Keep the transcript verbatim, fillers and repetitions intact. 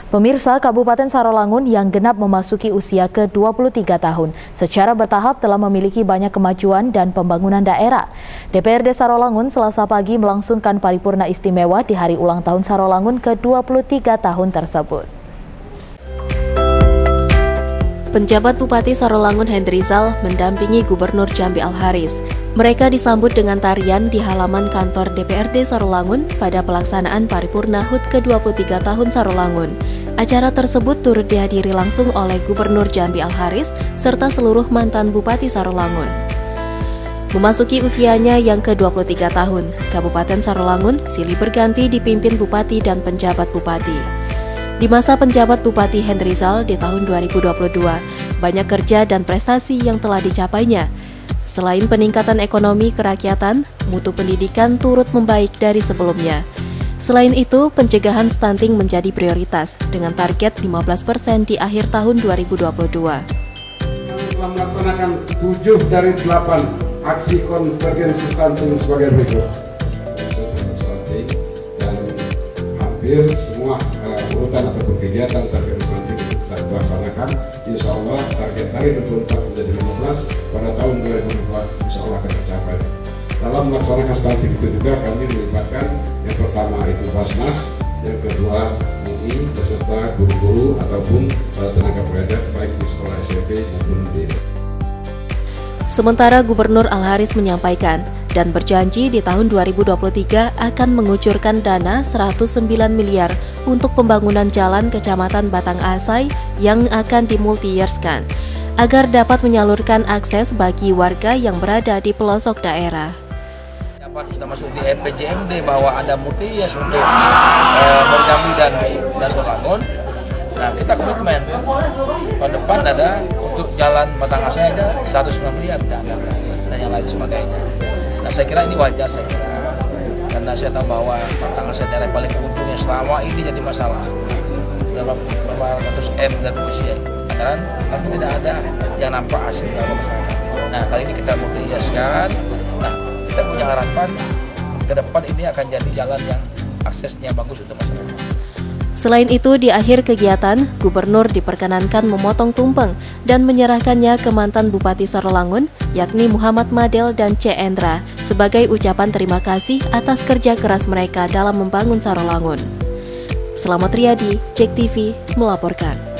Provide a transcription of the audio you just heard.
Pemirsa, Kabupaten Sarolangun yang genap memasuki usia ke dua puluh tiga tahun secara bertahap telah memiliki banyak kemajuan dan pembangunan daerah. D P R D Sarolangun Selasa pagi melangsungkan paripurna istimewa di hari ulang tahun Sarolangun ke dua puluh tiga tahun tersebut. Penjabat Bupati Sarolangun Hendrizal mendampingi Gubernur Jambi Al-Haris. Mereka disambut dengan tarian di halaman kantor D P R D Sarolangun pada pelaksanaan paripurna H U T ke dua puluh tiga tahun Sarolangun. Acara tersebut turut dihadiri langsung oleh Gubernur Jambi Al-Haris serta seluruh mantan Bupati Sarolangun. Memasuki usianya yang ke dua puluh tiga tahun, Kabupaten Sarolangun silih berganti dipimpin Bupati dan penjabat Bupati. Di masa penjabat Bupati Hendrizal di tahun dua ribu dua puluh dua, banyak kerja dan prestasi yang telah dicapainya. Selain peningkatan ekonomi kerakyatan, mutu pendidikan turut membaik dari sebelumnya. Selain itu, pencegahan stunting menjadi prioritas dengan target lima belas persen di akhir tahun dua ribu dua puluh dua. Kami telah melaksanakan tujuh dari delapan aksi konvergensi stunting sebagai berikut. Stunting dan hampir semua urutan atau kegiatan target stunting kita laksanakan. Insya Allah target hari dua puluh empat menjadi lima belas pada tahun dua ribu dua puluh dua insya Allah akan tercapai. Dalam melaksanakan stunting itu juga kami melibatkan yang pertama itu Basnas, yang kedua U I beserta guru-guru ataupun tenaga pengajar baik di sekolah S M P maupun di. Sementara Gubernur Al-Haris menyampaikan dan berjanji di tahun dua ribu dua puluh tiga akan mengucurkan dana seratus sembilan miliar untuk pembangunan jalan Kecamatan Batang Asai yang akan dimulti-yearskan agar dapat menyalurkan akses bagi warga yang berada di pelosok daerah. Sudah masuk di R P J M D bahwa ada multi-years untuk uh, Jambi dan Sarolangun. Nah, kita komitmen tahun depan ada untuk jalan Batang Asai aja seratus sembilan miliar dan, dan yang lain sebagainya. Nah, saya kira ini wajar saya kira karena saya tahu bahwa Batang Asai daerah paling ujung yang selama ini jadi masalah dalam beberapa ratus M dan usia anggaran, tapi tidak ada yang nampak hasil dalam masyarakat. Nah, kali ini kita multi-yearskan. Nah, kita punya harapan ke depan ini akan jadi jalan yang aksesnya bagus untuk masyarakat. Selain itu, di akhir kegiatan, Gubernur diperkenankan memotong tumpeng dan menyerahkannya ke mantan Bupati Sarolangun, yakni Muhammad Madel dan C. Endra, sebagai ucapan terima kasih atas kerja keras mereka dalam membangun Sarolangun. Selamat Riyadi, Cek T V melaporkan.